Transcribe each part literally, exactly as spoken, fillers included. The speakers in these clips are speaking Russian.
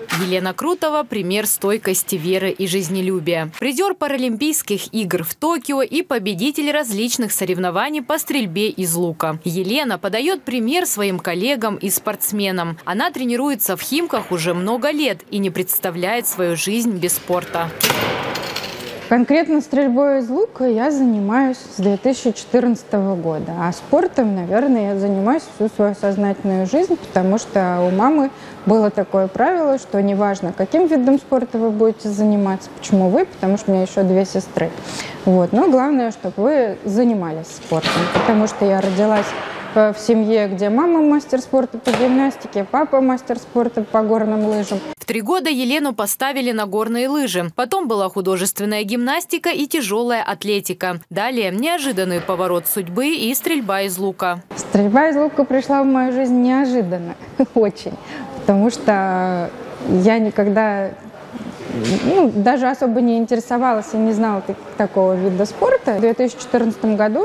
Елена Крутова – пример стойкости, веры и жизнелюбия. Призер Паралимпийских игр в Токио и победитель различных соревнований по стрельбе из лука. Елена подает пример своим коллегам и спортсменам. Она тренируется в Химках уже много лет и не представляет свою жизнь без спорта. Конкретно стрельбой из лука я занимаюсь с две тысячи четырнадцатого года, а спортом, наверное, я занимаюсь всю свою сознательную жизнь, потому что у мамы было такое правило, что неважно, каким видом спорта вы будете заниматься, почему вы, потому что у меня еще две сестры. Вот. Но главное, чтобы вы занимались спортом, потому что я родилась в семье, где мама мастер спорта по гимнастике, папа мастер спорта по горным лыжам. В три года Елену поставили на горные лыжи. Потом была художественная гимнастика и тяжелая атлетика. Далее неожиданный поворот судьбы и стрельба из лука. Стрельба из лука пришла в мою жизнь неожиданно, очень. Потому что я никогда, ну, даже особо не интересовалась и не знала такого вида спорта. В две тысячи четырнадцатом году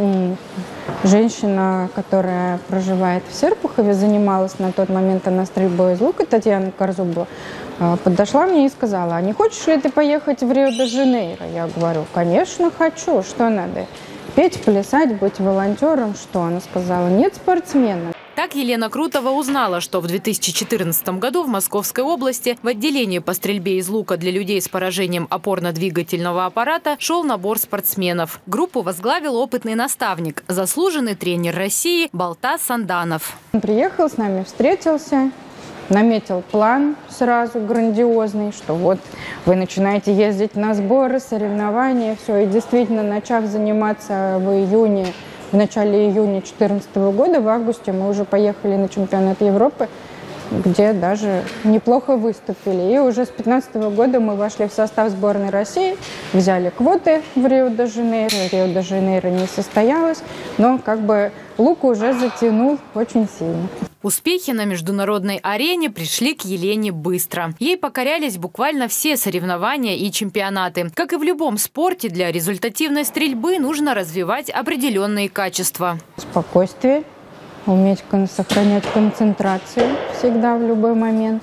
женщина, которая проживает в Серпухове, занималась на тот момент она стрельбой из лука, Татьяна Корзубова, подошла мне и сказала: а не хочешь ли ты поехать в Рио-де-Жанейро? Я говорю: конечно, хочу. Что надо? Петь, плясать, быть волонтером? Что? Она сказала: нет, спортсменом. Так Елена Крутова узнала, что в две тысячи четырнадцатом году в Московской области в отделении по стрельбе из лука для людей с поражением опорно-двигательного аппарата шел набор спортсменов. Группу возглавил опытный наставник, заслуженный тренер России Балтас Санданов. Он приехал, с нами встретился, наметил план сразу грандиозный, что вот вы начинаете ездить на сборы, соревнования, все. И действительно, начав заниматься в июне, в начале июня две тысячи четырнадцатого года, в августе мы уже поехали на чемпионат Европы, где даже неплохо выступили. И уже с две тысячи пятнадцатого года мы вошли в состав сборной России, взяли квоты в Рио-де-Жанейро. Рио-де-Жанейро не состоялось, но как бы лук уже затянул очень сильно. Успехи на международной арене пришли к Елене быстро. Ей покорялись буквально все соревнования и чемпионаты. Как и в любом спорте, для результативной стрельбы нужно развивать определенные качества. Спокойствие, уметь сохранять концентрацию всегда в любой момент.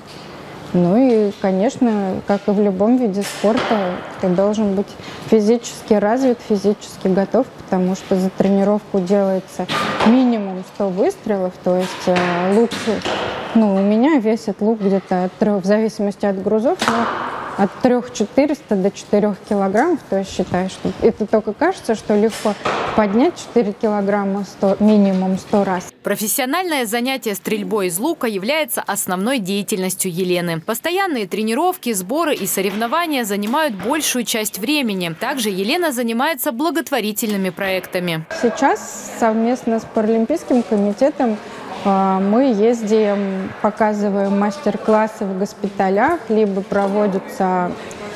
Ну и, конечно, как и в любом виде спорта, ты должен быть физически развит, физически готов, потому что за тренировку делается минимум сто выстрелов, то есть э, лук, ну, у меня весит лук где-то от трех, в зависимости от грузов, но от трёх тысяч четырёхсот до четырёх килограммов, то есть считай, что это только кажется, что легко поднять четыре килограмма сто, минимум сто раз. Профессиональное занятие стрельбой из лука является основной деятельностью Елены. Постоянные тренировки, сборы и соревнования занимают большую часть времени. Также Елена занимается благотворительными проектами. Сейчас совместно с Паралимпийским комитетом мы ездим, показываем мастер-классы в госпиталях, либо проводятся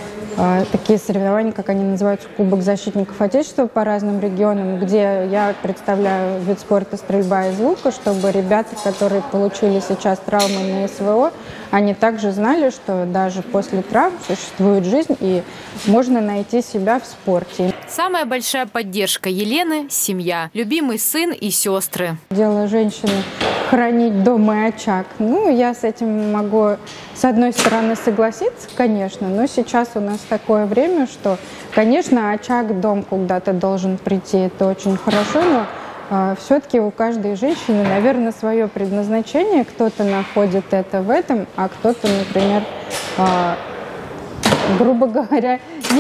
э, такие соревнования, как они называются, Кубок защитников Отечества по разным регионам, где я представляю вид спорта стрельба из лука, чтобы ребята, которые получили сейчас травмы на СВО, они также знали, что даже после травм существует жизнь и можно найти себя в спорте. Самая большая поддержка Елены – семья, любимый сын и сестры. Дело женщины – хранить дом и очаг. Ну, я с этим могу, с одной стороны, согласиться, конечно, но сейчас у нас такое время, что, конечно, очаг, дом куда-то должен прийти, это очень хорошо, но э, все-таки у каждой женщины, наверное, свое предназначение. Кто-то находит это в этом, а кто-то, например, э, грубо говоря,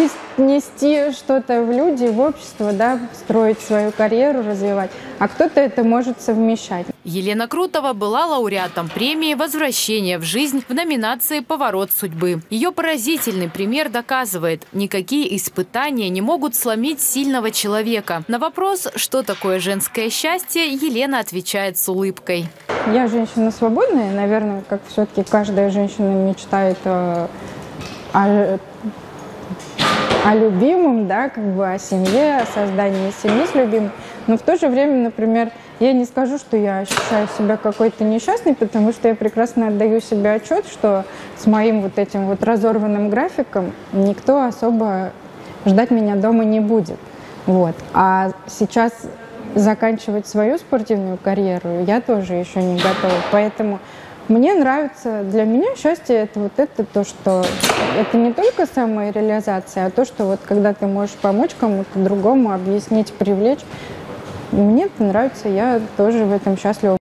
нести что-то в люди, в общество, да, строить свою карьеру, развивать, а кто-то это может совмещать. Елена Крутова была лауреатом премии «Возвращение в жизнь» в номинации «Поворот судьбы». Ее поразительный пример доказывает, никакие испытания не могут сломить сильного человека. На вопрос, что такое женское счастье, Елена отвечает с улыбкой. Я женщина свободная, наверное, как все-таки каждая женщина мечтает о, о о любимом, да, как бы о семье, о создании семьи с любимым. Но в то же время, например, я не скажу, что я ощущаю себя какой-то несчастной, потому что я прекрасно отдаю себе отчет, что с моим вот этим вот разорванным графиком никто особо ждать меня дома не будет. Вот. А сейчас заканчивать свою спортивную карьеру я тоже еще не готова. Поэтому Мне нравится, для меня счастье это вот это то, что это не только самореализация, а то, что вот когда ты можешь помочь кому-то другому, объяснить, привлечь. Мне это нравится, я тоже в этом счастлива.